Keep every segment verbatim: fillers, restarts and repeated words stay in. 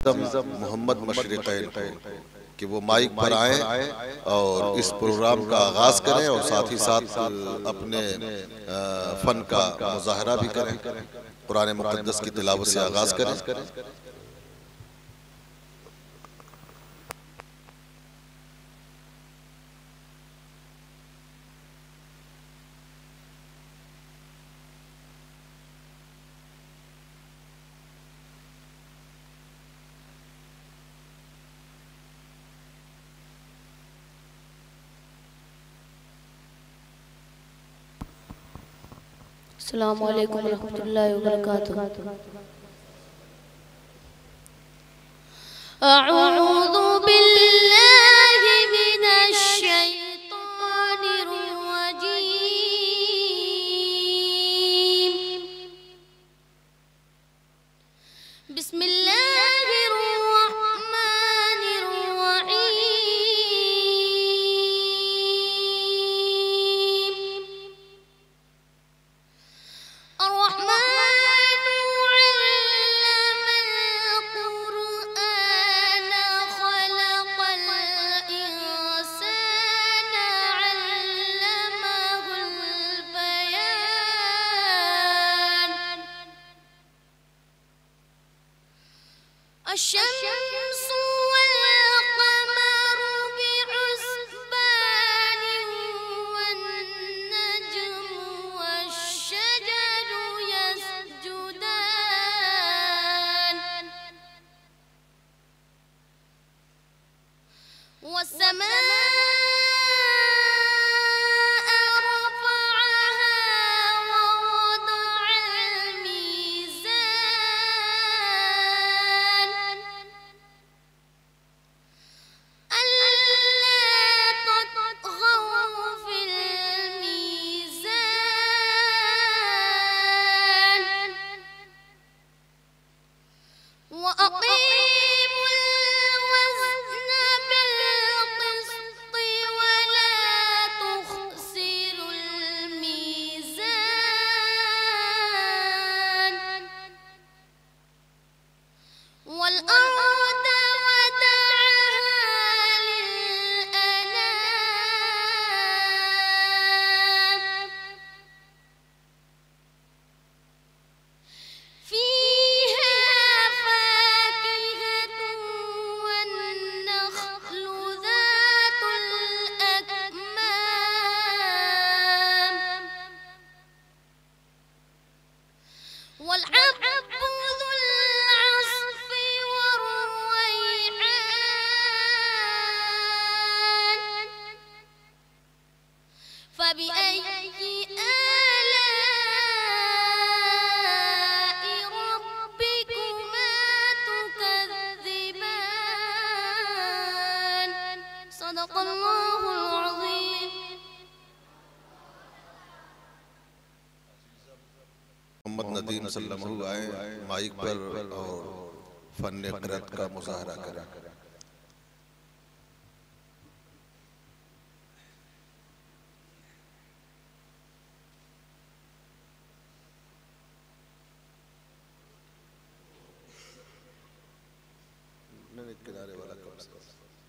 मोहम्मद मशरिक़ैन को कि वो माइक पर आएँ और इस प्रोग्राम का आगाज़ करें और साथ ही साथ अपने फ़न का मुज़ाहरा भी करें, कुरान मुक़द्दस की तिलावत से आगाज़ करें। अस्सलामु अलैकुम रहमतुल्लाहि व बरकातुहू। अऊज़ु बिल्लाहि मिनश शैतानिर रजीम। बिस्मिल्लाहिर रहमानिर रहीम। الشمس والقمر بحسبان والنجم والشجر يسجدان والسماء मोहम्मद नदीम सल्लल्लाहु आए माइक पर और फन क़िरात का मुज़ाहरा करें। किनारे वाला कम से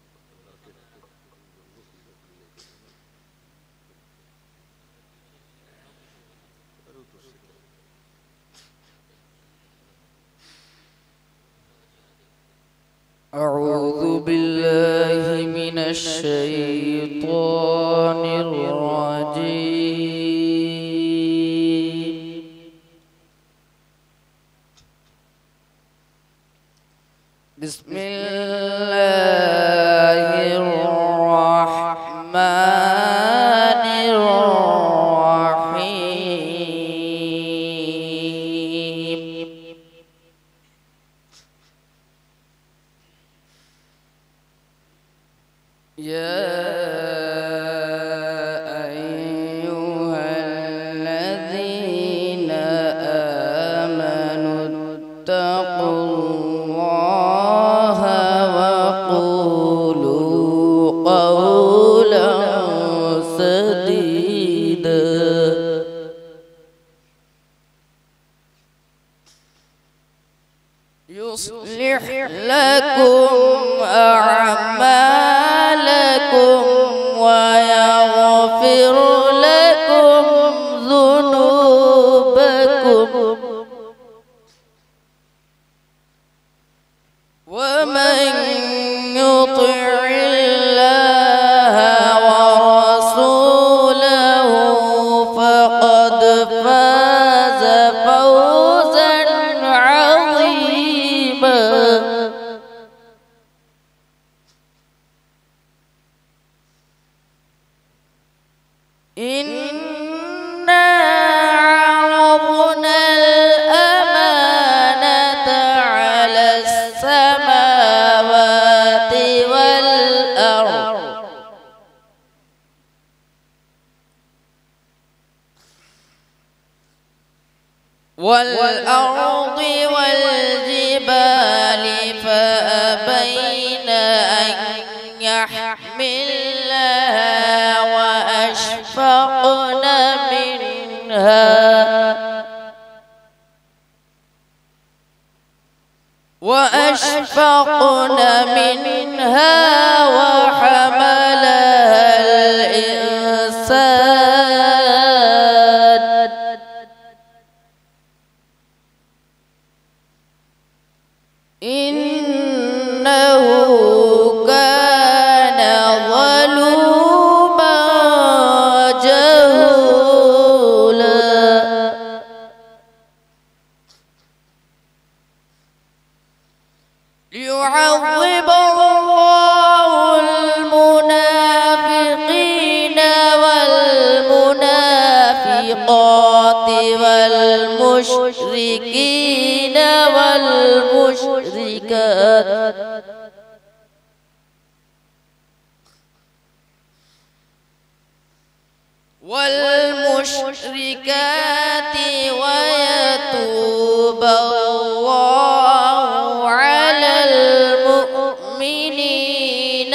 अऊज़ु बिल्लाहि मिनश शैतानिर रजीम। बिस्मिल्लाहिर रहमानिर रहीम। या अय्युहल्लज़ीना आमनुत्तक़ुल्लाहा वक़ूलू क़ौलन सदीदा। युस्लिह لكم أعمالكم ويغفر لكم ذنوبكم ومن يطع الله ورسوله فقد فاز فوزا عظيما. إنا عرضنا الأمانة على السماوات والأرض والأرض والجبال فأبين أن يحملنها وأشفقن منها وأشفقن منها وحملها الإنسان إنه كان ظلوما جهولا. ليعذب الله المنافقين والمنافقات والمشركين والمشركات والمشركات ويتوب الله على المؤمنين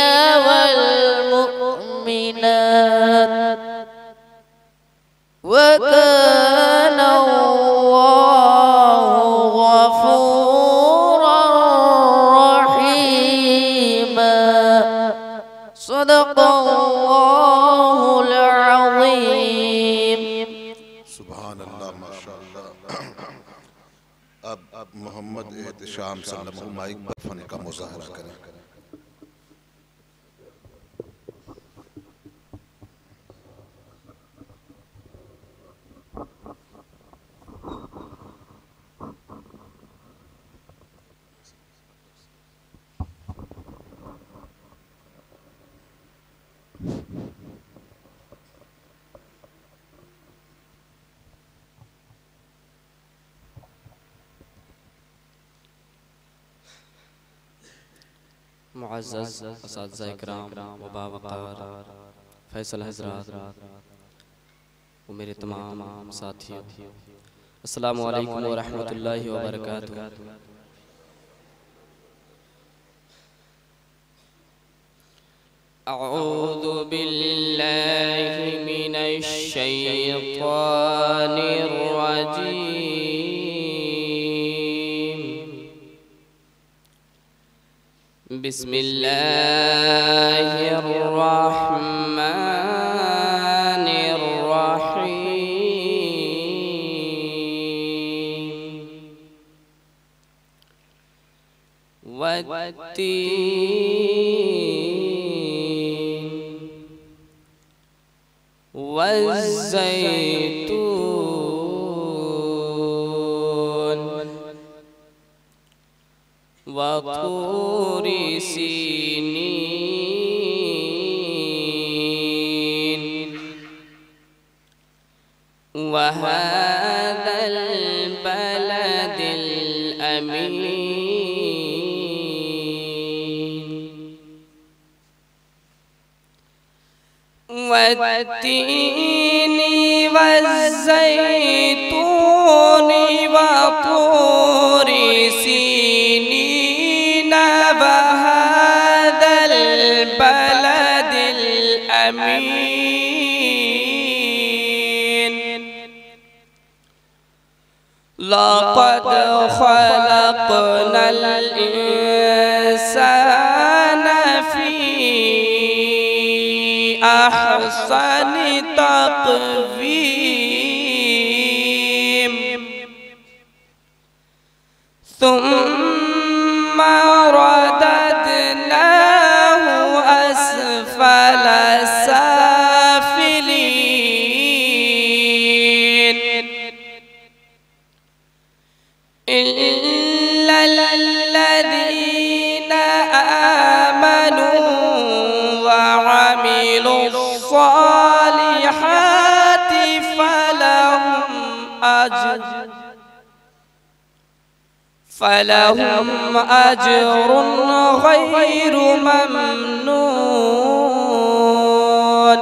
والمؤمنات وكان الله غفورا رحيما. صدق الله العظيم. सुभान अल्लाह माशाअल्लाह। अब अब मोहम्मद एहतिशाम सल्लल्लाहु माइक पर फन का मुजाहरा करें। मुअज़्ज़ज़ असातिज़ा इकराम व बावक़ार फैसल हज़रात और मेरे तमाम साथियों, अस्सलामु अलैकुम व रहमतुल्लाहि व बरकातुहू। अऊज़ु बिल्लाहि मिनश शैतानिर रजीम। बिस्मिल्लाहिर रहमानिर रहीम। वत्तीन वज़्ज़ैतून वतूरि सीनीन वहाज़ल बलदिल अमीन। वत्तीनी वज़्ज़ैतूनि वतूरि सीनीन वहाज़ल बलदिल अमीन। लक़द ख़लक़नल في أحسن تقويم ثم رددناه أسفل سافلين إلا الذين آمنوا وعملوا الصالحات فلهم أجر فلهم أجر غير ممنون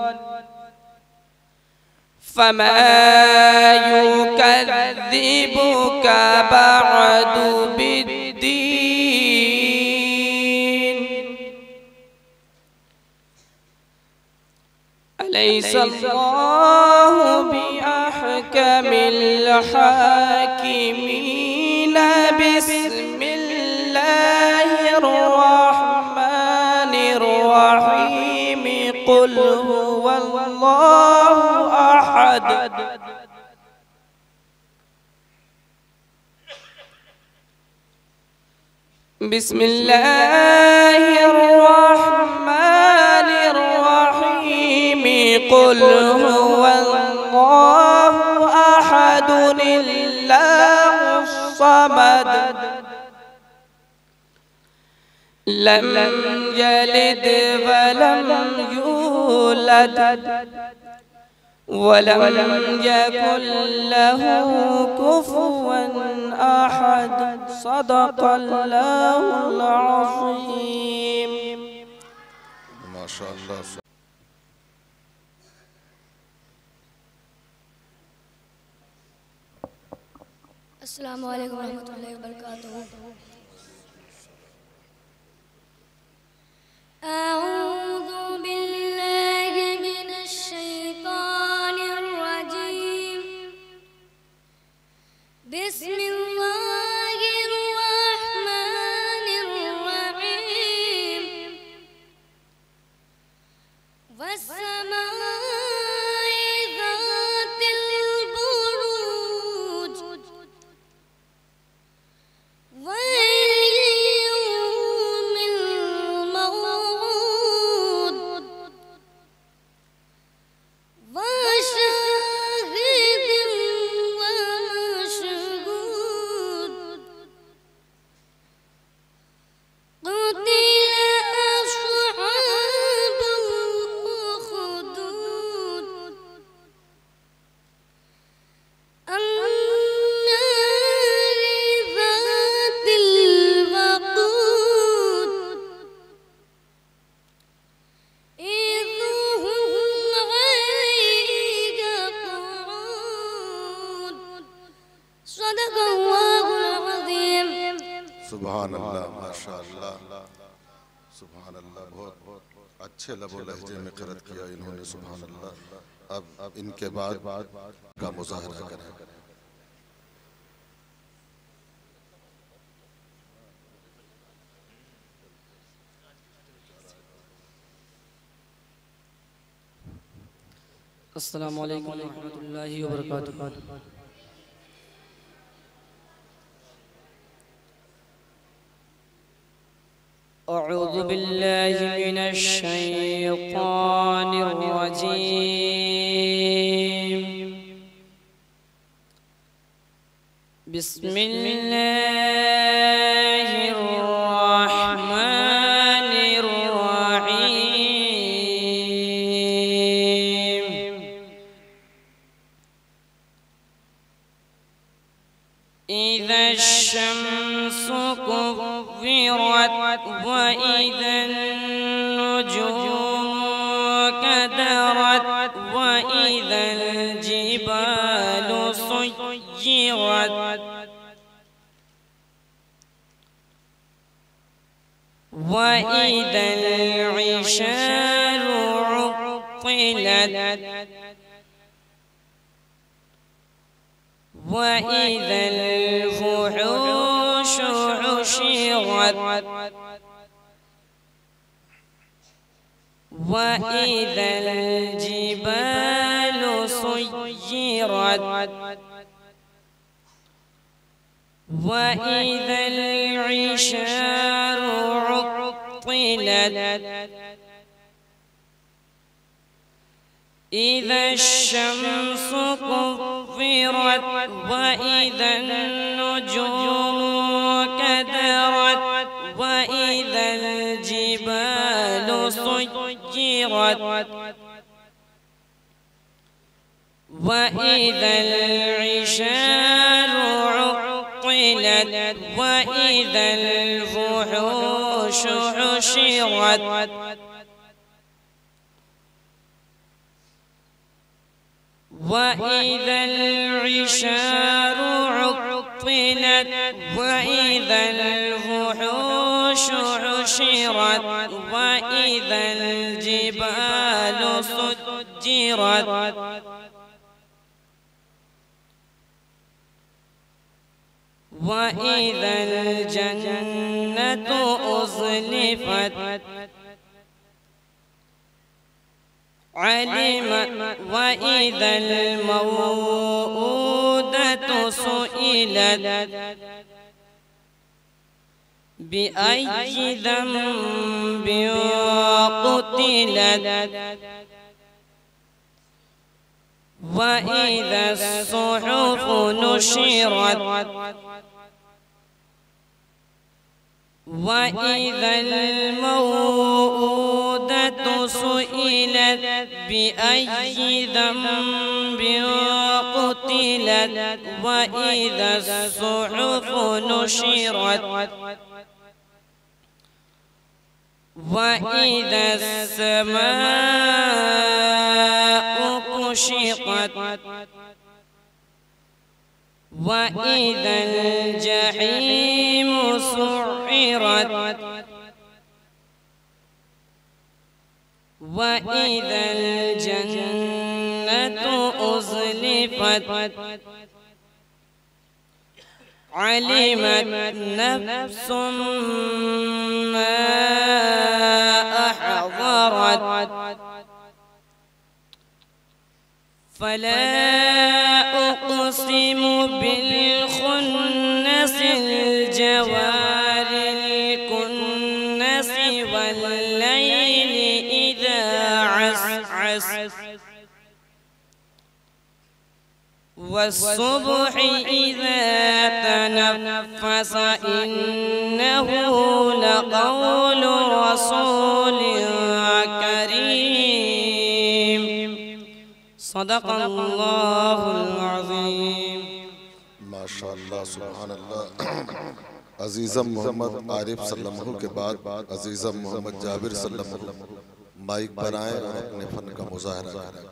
فما يكذبك بعد بالدين أليس الله بأحكم الحاكمين بسم الله الرحمن الرحيم قل هو الله أحد بسم الله الرحمن الرحيم قل هو الله أحد الله الصمد لم يلد ولم يولد ولم يكن له كفوا أحد صدق الله العظيم ما شاء الله. السلام عليكم ورحمة الله وبركاته. أعوذ بالله من الشيطان الرجيم. بسم الله الرحمن الرحيم. والسماء ذات البروج واليوم الموعود وشاهد ومشهود قتل أصحاب الأخدود النار ذات الوقود إذ هم عليها قعود صدق الله العظيم. सुभान अल्लाह, माशाअल्लाह, सुभान अल्लाह। बहुत अच्छे लबो लहजे में क़िरात किया इन्होंने, सुभान अल्लाह। अब अब इनके बाद का मुज़ाहरा करें। अस्सलामु अलैकुम रहमतुल्लाहि व बरकातुहू। أعوذ بالله من الشيطان الرجيم. بسم الله الرحمن الرحيم. إذا الشمس كورت وإذا النجوم كدرت وإذا الجبال سيرت وإذا العشار عطلت وإذا الوحوش حشرت وإذا الجبال سيرت وإذا العشار عطلت إذا الشمس كفرت وإذا النجوم كدرت وإذا الجبال سيرت وإذا العشار عطلت وإذا الوحوش حشرت وإذا العشار عطلت وإذا الوحوش حشرت وإذا الجبال سجرت وإذا الجنة أزلفت علمت وإذا الموءودة سئلت بأي ذنب قتلت وإذا الصحف نشرت وإذا الموءودة سئلت بأي ذنب قتلت وإذا الصحف نشرت وإذا السماء كشطت وإذا الجحيم سعرت وإذا الجنة أزلفت علمت نفس ما أحضرت فلا أقسم بالخنس الجوار الكنس والليل إذا عسعس والصبح إذا تنفس إنه لقول رسول كريم صدق الله العظيم ما شاء الله سبحان الله عزیزم محمد عارف صلی اللہ علیہ وسلم کے بعد عزیزم محمد جابر صلی اللہ علیہ وسلم مائک پر آئیں اور اپنے فن کا مظاہرہ کریں.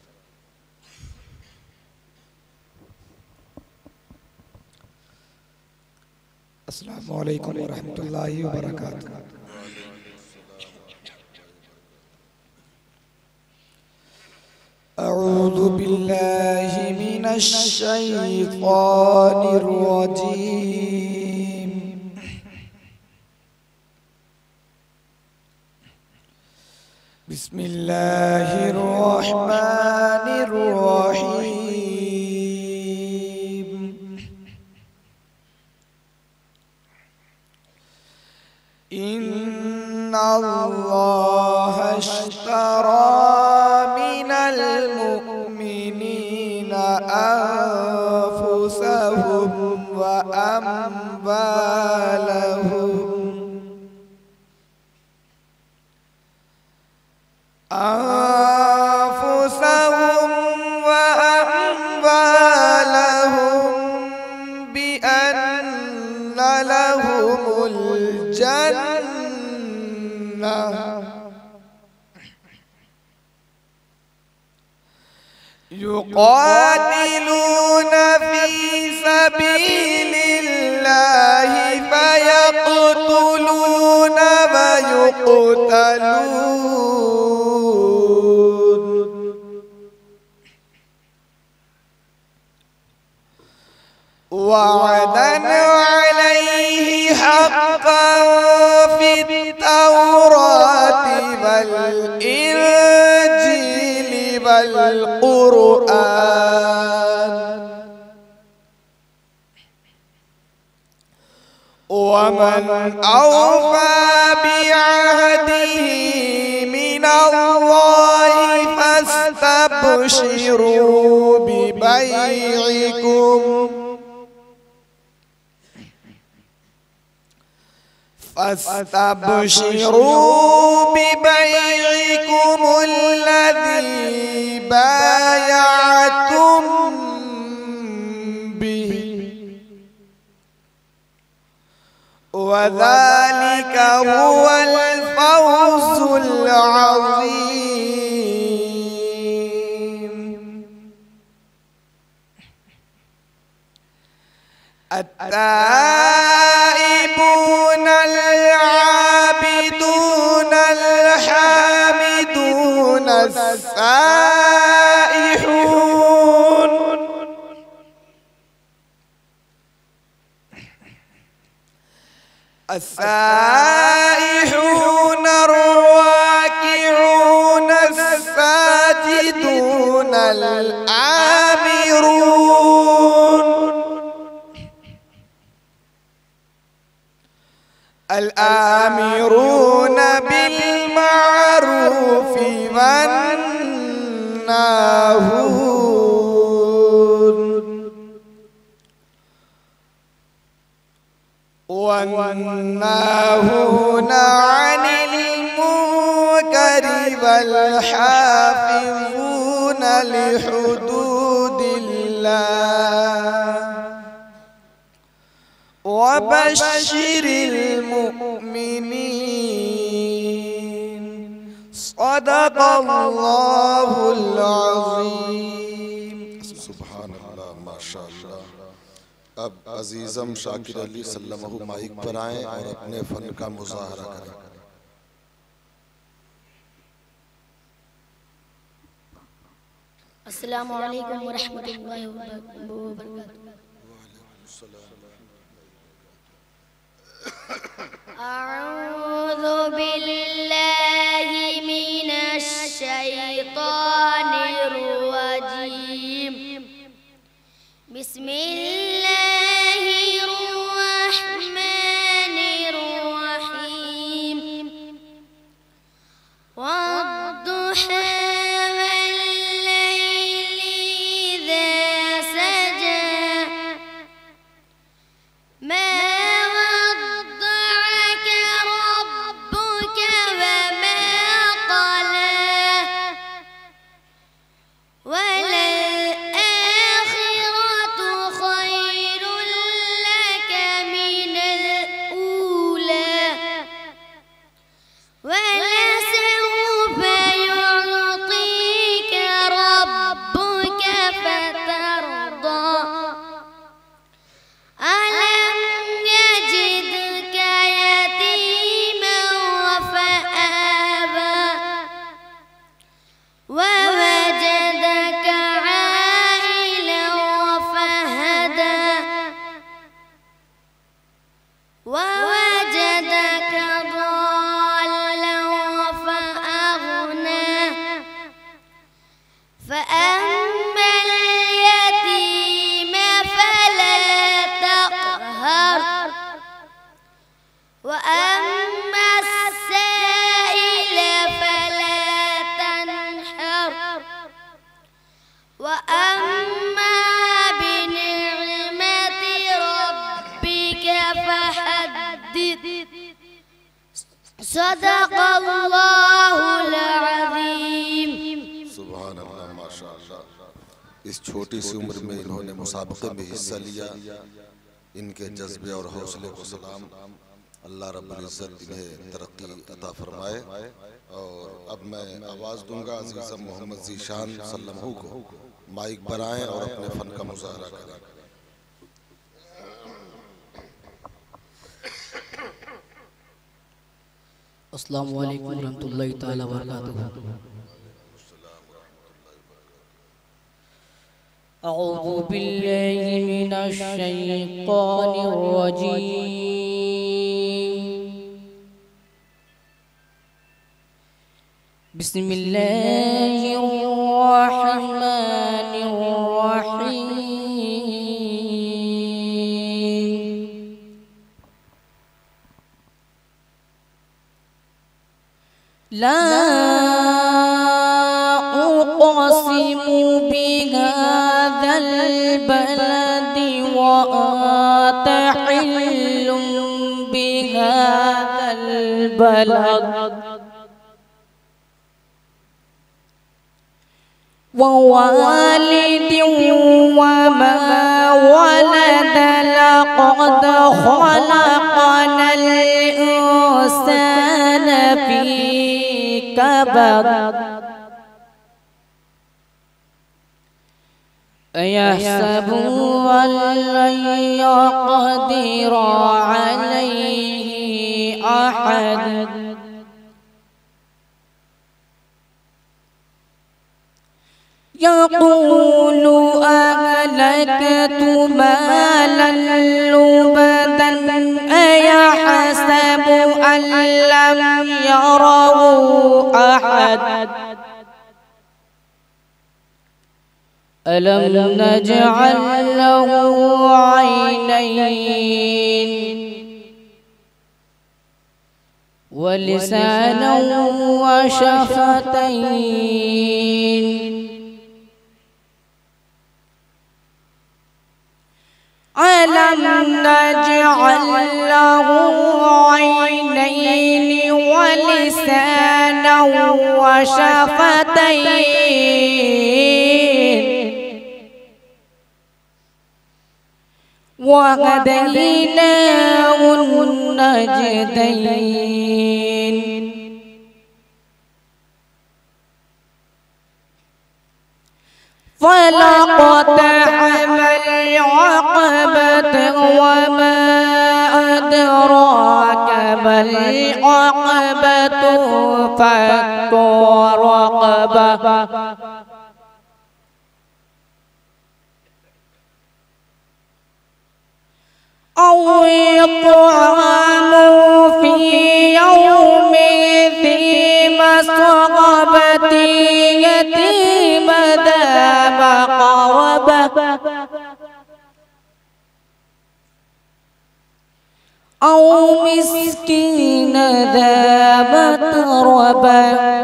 السلام علیکم ورحمۃ اللہ وبرکاتہ. اعوذ باللہ من الشیطان الرجیم. بسم اللہ الرحمن الرحیم. ان اللہ اشترى من المؤمنین انفسهم واموالهم أنفسهم وأموالهم بأن لهم الجنة يقاتلون في سبيل الله فيقتلون ويقتلون وعدا عليه حقا في التوراة والإنجيل القرآن ومن أوفى بعهده من الله فاستبشروا ببيعكم فاستبشروا ببيعكم الذي بايعتم به وذلك هو الفوز العظيم. التائبون العابدون الحامدون السائحون السائحون الراكعون الساجدون الآمرون الآمرون بالمعروف والناهون والناهون عن المنكر والحافظون لحدود الله وبشر المؤمنين. صدق الله العظيم. سبحان अल्लाह माशाअल्लाह। अब अजीज़म शाकिर अली सल्लल्लाहु माइक पर आएं और अपने फन का मुजाहरा करें। अस्सलामु अलैकुम वरहमतुल्लाहि वबरकातुहू। अऊज़ु बिल्लाहि मिनश शैतानिर रजीम। बिस्मिल्लाहिर रहमानिर रहीम। वद्दुहा वल्लैलि इज़ा सजा मा सदक़ल्लाहुल अज़ीम। सुभान अल्लाह माशाअल्लाह। इस छोटी सी उम्र में इन्होंने मुसाबक़े में हिस्सा लिया। इनके जज्बे और हौसले को सलाम। अल्लाह रब्बुल इज़्ज़त इन्हें तरक्की अता फरमाए। और अब मैं आवाज़ दूंगा अज़ीज़ मोहम्मद ज़ीशान सल्लल्लाहु को माइक पर आएं और अपने फ़न का मुज़ाहरा करें। अस्सलामु अलैकुम रहमतुल्लाहि ताला बरकातुहू। अऊज़ु बिल्लाहि मिनश शैतानिर रजीम। बिस्मिल्लाहिर रहमानिर لا أقسم بهذا البلد وأنت حل بهذا البلد ووالد وما ولد لقد خلقنا الإنسان في كبد أيحسب أن لن يقدر عليه أحد يقول أهلكت مالا لبدا أيحسب أن لم يره أحد ألم نجعل له عينين ولسانا وشفتين ألم نجعل له عينين ولسانا وشفتين وهديناه النجدين فلاقتحم العقبة وما أدراك ما العقبة فك رقبة أو إطعام في يوم ذي مسغبة يتيم ذا مقربة أو مسكين ذا متربة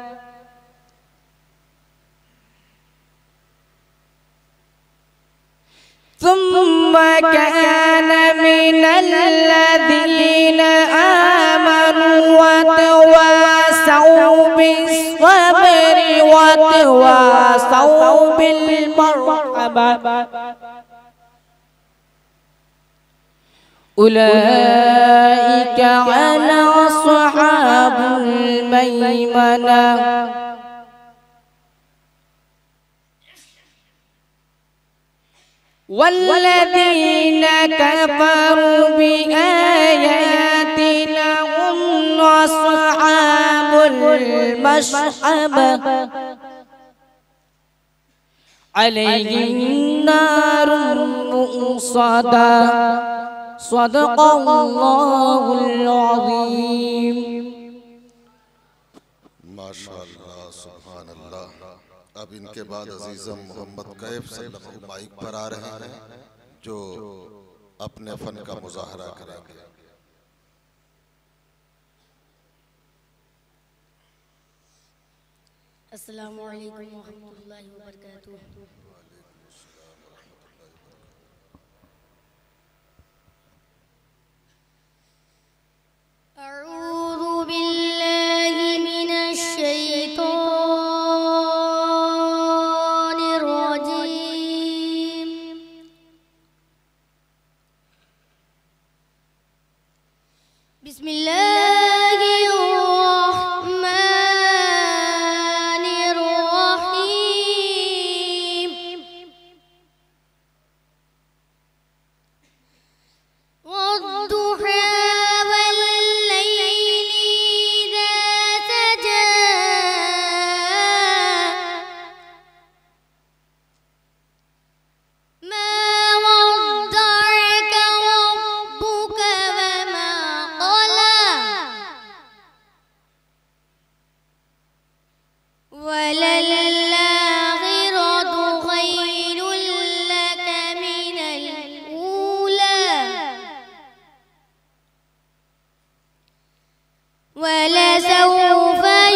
ثم كان من الذين آمنوا وتواصوا بالصبر وتواصوا بالمرحمة أولئك على أصحاب الميمنة والذين كفروا بآياتنا هم أصحاب المشأمة عليهم نار مؤصدة صدق الله العظيم माशाअल्लाह सुभान अल्लाह। अब इनके बाद अजीज़म मोहम्मद कैफ सल्लल्लाहु माइक पर आ रहे हैं जो अपने फन का मुजाहरा करेंगे। अस्सलामु अलैकुम वरहमतुल्लाहि वबरकातुह। أعوذ بالله من الشيطان الرجيم بسم الله الرحمن الرحيم والضحى ولسوف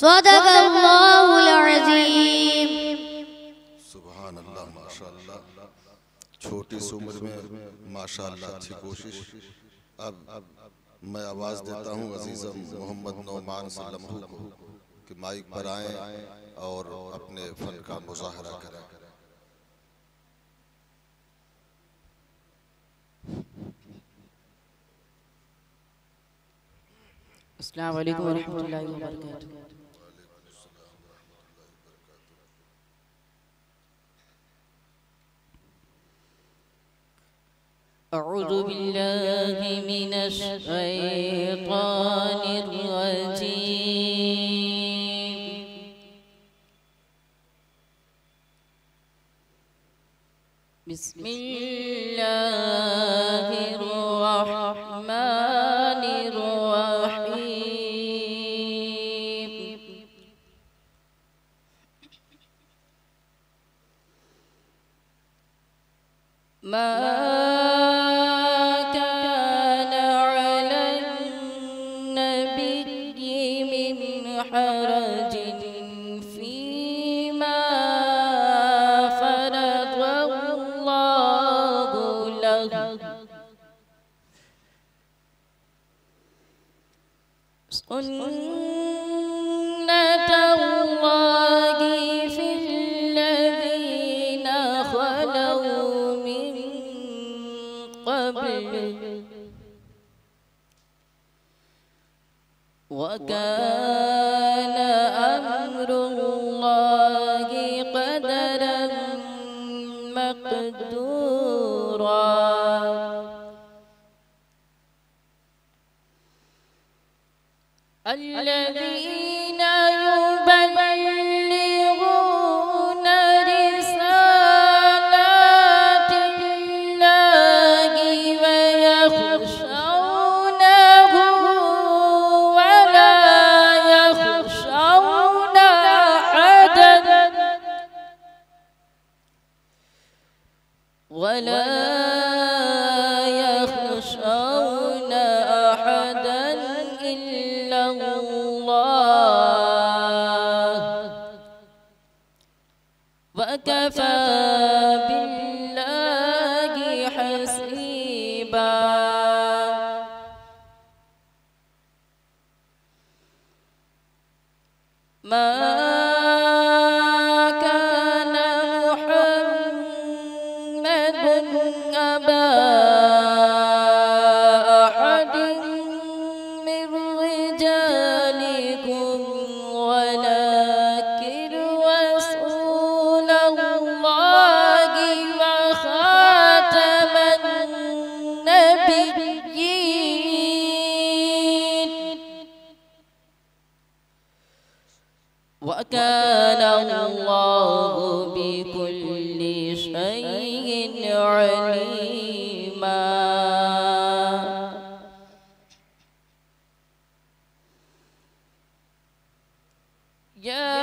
सदक़ल्लाहुल अज़ीम। सुभान अल्लाह, माशाअल्लाह। छोटी सी उम्र में माशाअल्लाह अच्छी कोशिश। अब मैं आवाज़ देता हूँ अजीज़म मोहम्मद नौमान सल्लमहु को कि माइक पर आएँ और अपने फन का मुज़ाहरा करें। अस्सलाम वालेकुम वरहमतुल्लाहि वबरकातुहू। अऊज़ु बिल्लाहि मिनश शैतानिर रजीम। बिस्मिल्लाहिर रहमानिर रहीम। मा सुन्नतल्लाहि फिल्लज़ीना खलौ मिन क़ब्ल व कान अम्रुल्लाहि क़दरन मक़दूरा। الذين يبلغون رسالات الله ويخشونه ولا يخشون أحدا ولا يخشون أحدا إلا الله وكفى بالله حسيبا. ما كان محمد أبا أحد من رجالكم ولكن رسول الله وخاتم النبيين وكان الله بكل شيء عليما. يا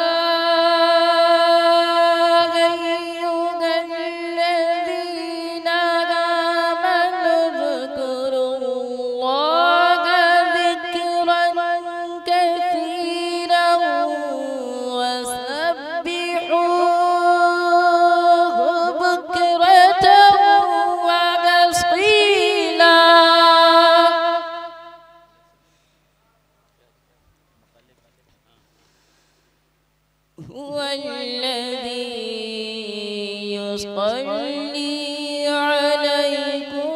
أيها الذين آمنوا اذكروا الله ذكرا كثيرا وسبحوه بكرة وأصيلا. هو الذي يصلي عليكم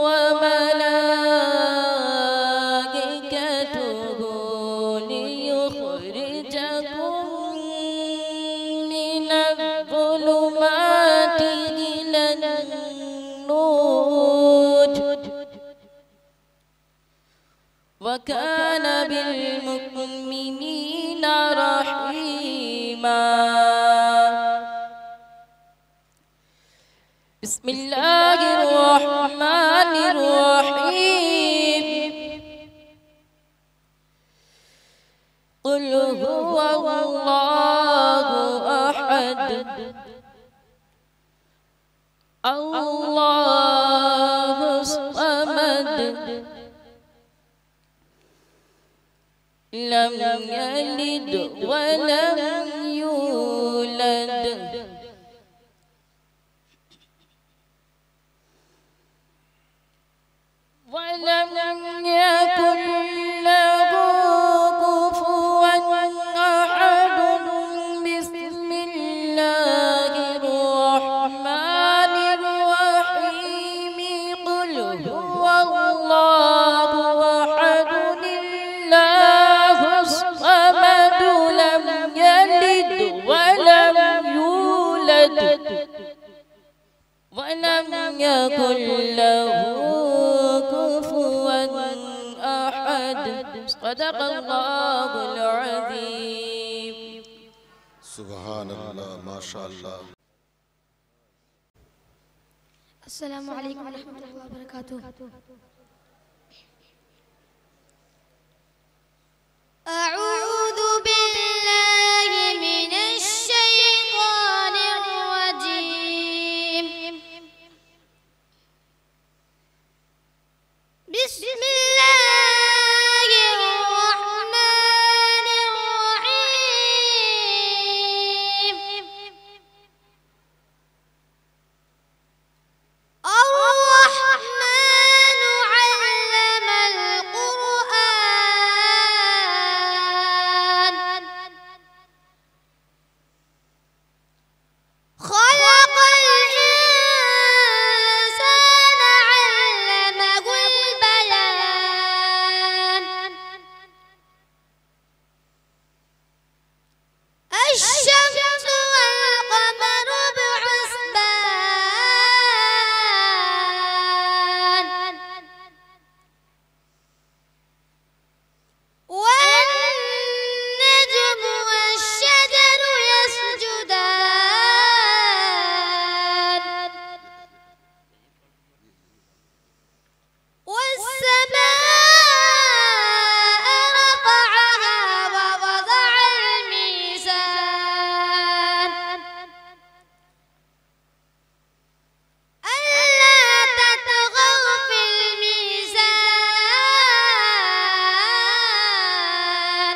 وملائكته ليخرجكم من الظلمات إلى النور وكان بالمؤمنين رحيما. بسم الله الرحمن الرحيم. قل هو الله أحد الله الصمد لم يلد ولم يولد ولم يكن له كفوا أحد. بسم الله الرحمن الرحيم. قل هو الله أحد الله الصمد لم يلد ولم يولد ولم يكن له كفوا أحد. صدق الله العظيم. सुभान अल्लाह, माशाअल्लाह. अस्सलामु अलैकुम रहमतुल्लाहि व बरकातुहू. अऊज़ु बिल्लाहि मिनश शैतानिर रजीम. बिस्मिल्लाहिर रहमानिर रहीम. الرحمن علم القرآن. خلق الإنسان علمه البيان. الشمس والقمر بحسبان. والنجم والشجر يسجدان. والسماء رفعها ووضع الميزان. ألا تطغوا في الميزان.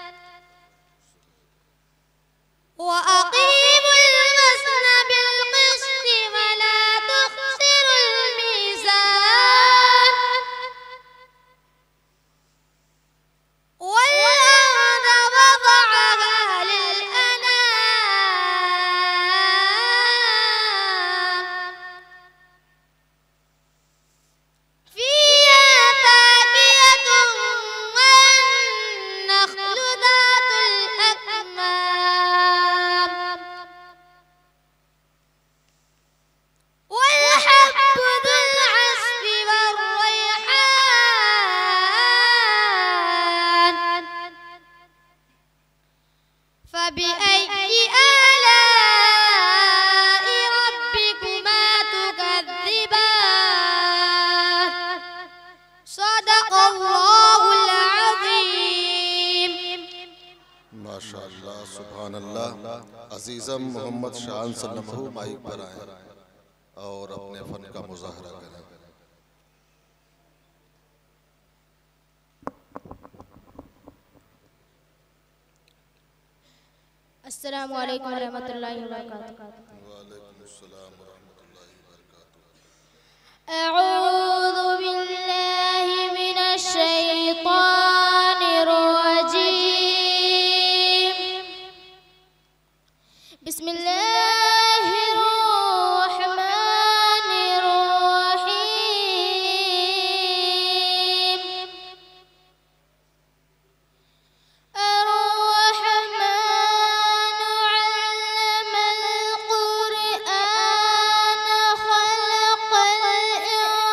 وأقيموا الوزن بالقسط ولا تخسروا الميزان. والأرض وضعها للأنام. فيها فاكهة والنخل ذات الأكمام. والحب ذو العصف والريحان. فبأي آلاء ربكما تكذبان. صدق الله العظيم. माशाअल्लाह, सुभान अल्लाह. अजीज़म मोहम्मद शान सल्लल्लाहु माइक पर आए और अपने फन का मुजाहरा करें. अस्सलामु अलैकुम रहमतुल्लाहि व बरकातुहू. वालेकुम अस्सलाम व रहमतुल्लाहि व बरकातुहू. أعوذ بالله من الشيطان الرجيم. بسم الله الرحمن الرحيم. الرحمن علم القرآن. خلق الإنسان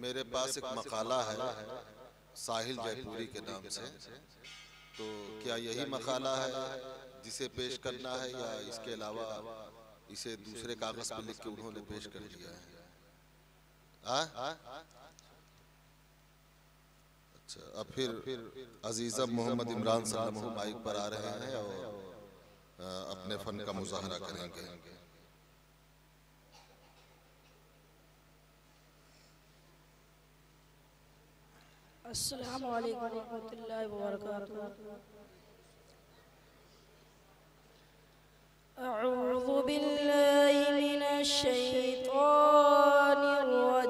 मेरे पास एक मकाला है साहिल जयपुरी के नाम से, तो क्या यही मकाला है जिसे पेश करना है या इसके अलावा इसे दूसरे कागज पे लिख के उन्होंने पेश कर दिया है? आ? अच्छा, अब फिर अजीज़ा मोहम्मद इमरान साहब माइक पर आ रहे हैं और अपने फन का मुजाहरा करेंगे। अस्सलामु अलैकुम रहमतुल्लाहि व बरकातुहू। अऊज़ु बिल्लाहि मिनश शैतानिर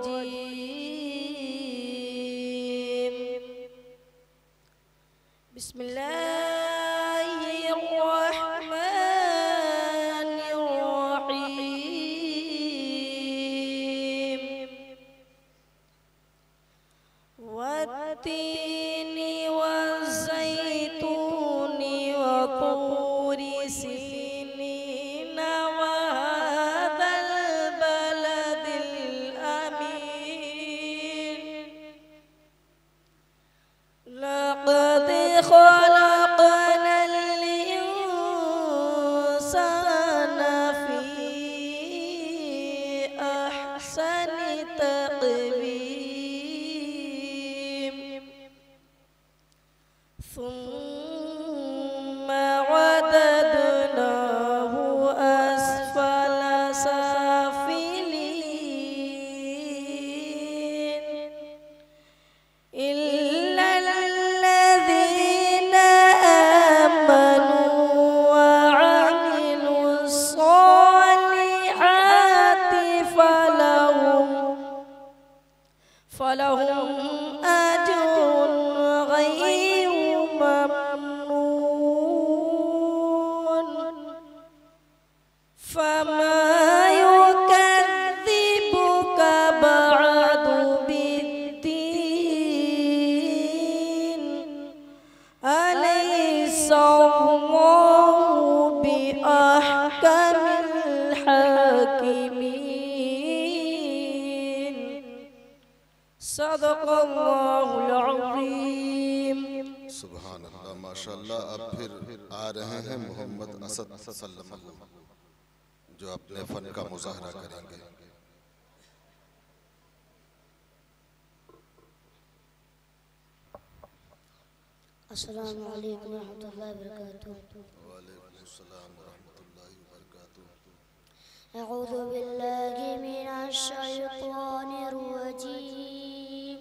रजीम। बिस्मिल्लाहिर रहमानिर रहीम। वत्तीनि वज़्ज़ैतूनि वतूरि सीनीन वहाज़ल बलदिल अमीन। लक़द ख़लक़नल इंसाना फ़ी अहसनि तक़वीम। ثم رددناه أسفل سافلين إلا الذين آمنوا وعملوا الصالحات فلهم فلهم أجر غير ممنون. فما يكذبك بعد بالدين أليس الله بأحكم الحاكمين. صدق الله العظيم. सुभान अल्लाह, माशाअल्लाह। अब फिर आ रहे हैं मोहम्मद असद सल्लल्लाहु जो अपने फन का मुजाहरा करेंगे। अस्सलामु अलैकुम रहमतुल्लाहि व बरकातुहू। वालेकुम अस्सलाम व रहमतुल्लाहि व बरकातुहू। अऊज़ु बिल्लाहि मिनश शैतानिर रजीम।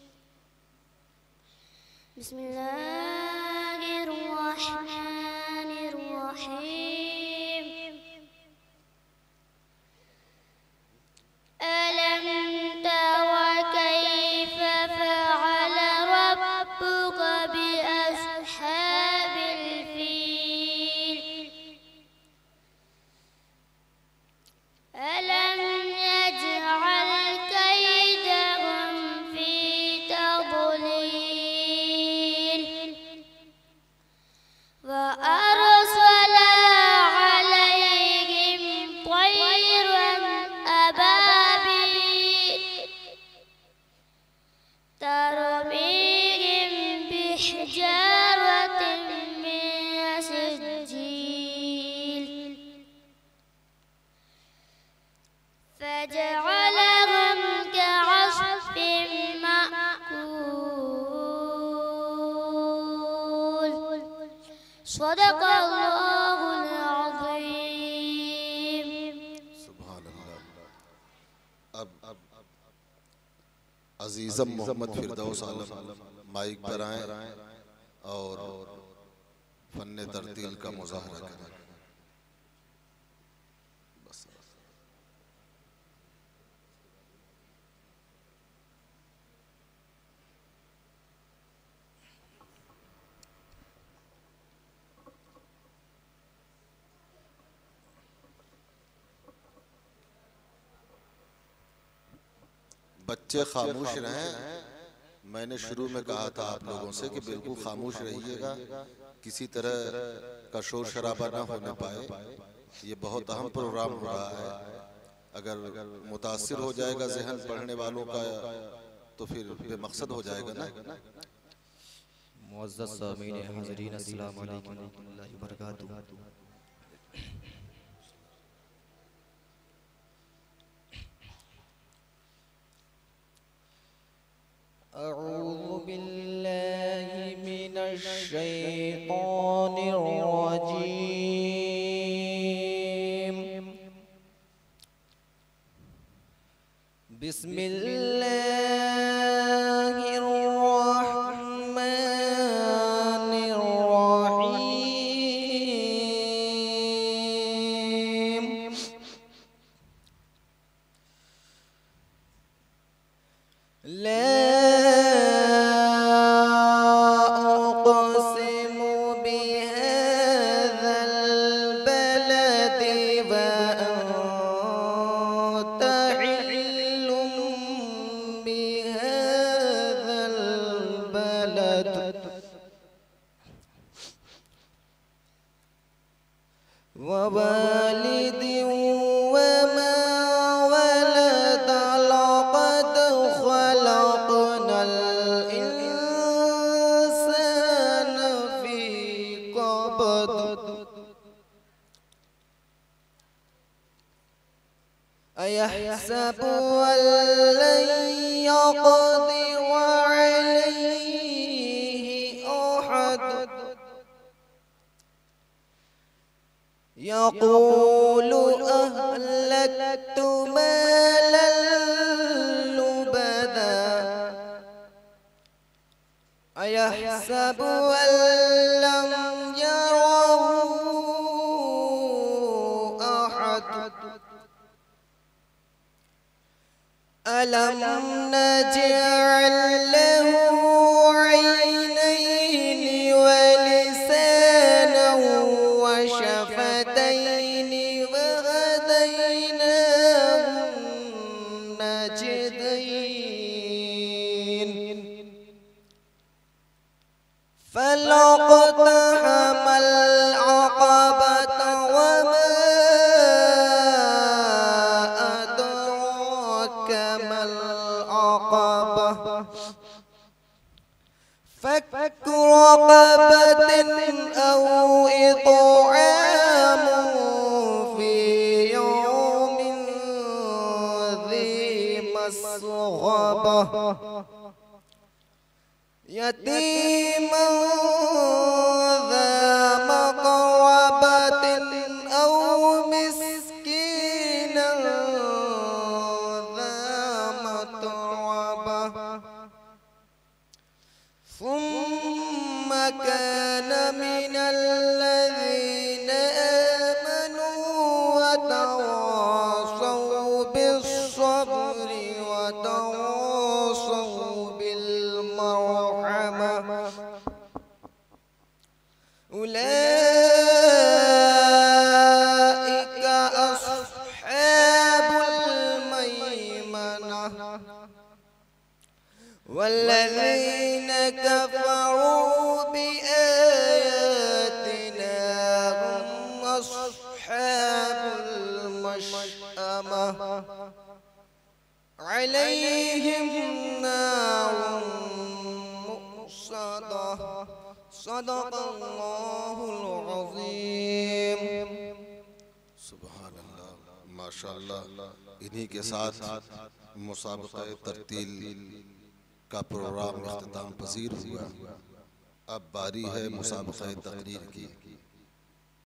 बिस्मिल्लाहिर रहमानिर रहीम। अलम तरा कैफ फअल रब्बुक बिअस्हाबिल फील। अलम यजअल कैदहुम फी तضलील وأرسل عليهم طيرا أبابيل ترميهم بحجارة من سجيل فجعلهم كعصف مأكول. صدق الله العظيم. सुभान अल्लाह। अब अजीज़म मोहम्मद फिरदौस आलम माइक पर आए और फन्ने तरतील का मुजाहरा करें। बस बच्चे खामोश रहें। मैंने शुरू में कहा था आप लोगों से कि बिल्कुल खामोश रहिएगा, किसी तरह का शोर शराबा ना होने पाए। ये बहुत अहम प्रोग्राम हो रहा है। अगर मुतासिर हो जाएगा जहन पढ़ने वालों का तो फिर बेमकसद हो जाएगा ना। मुअज़्ज़ज़ सामीन हाज़रीन, अस्सलामु अलैकुम व रहमतुल्लाहि व बरकातुहू। अऊज़ु बिल्लाहि मिनश शैतानिर रजीम। बिस्मिल्लाहिर रहमानिर रहीम। ला ووالد وما ولد لقد خلقنا الإنسان في كبد أيحسب أن لن يقدر عليه أحد يقول أهلكت مالا لبدا أيحسب أن لم يره أحد ألم نجعل له عينين ولسانا وشفتين وهديناه النجدين فلاقتحم العقبة وما أدراك ما العقبة فك رقبة أو إطعام في يوم ذي مسغبة يتيما ذا مقربة أو مسكينا ذا متربة ثم كان من الذين آمنوا وتواصوا بالصبر وتواصوا بالمرحمة أولئك أصحاب الميمنة والذين كفروا بآياتنا هم أصحاب المشأمة عليهم نار مؤصدة صدق الله العظيم। सुभान अल्लाह, माशाअल्लाह। इन्हीं के साथ मुसाबक़ा तरतील का प्रोग्राम इख्तिताम पजीर हुआ। अब बारी है मुसाबक़ा तकरीर की।